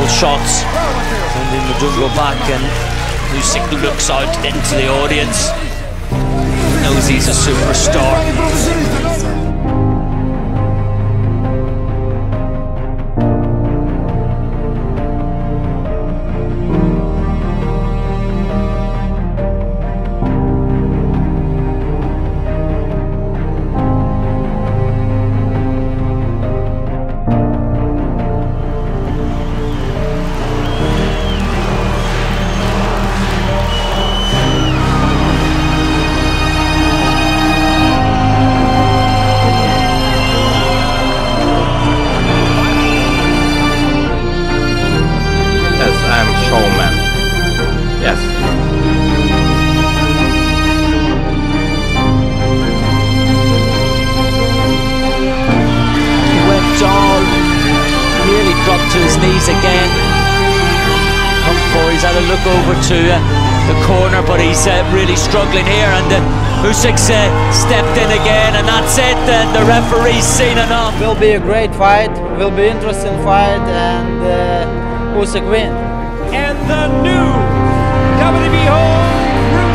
shots. Sending Madungo back, and Usyk looks out into the audience. Knows he's a superstar. Dropped to his knees again. He's had a look over to the corner, but he's really struggling here, and Usyk's stepped in again, and that's it, and the referee's seen enough. Will be a great fight, will be interesting fight, and Usyk win. And the new WWE Home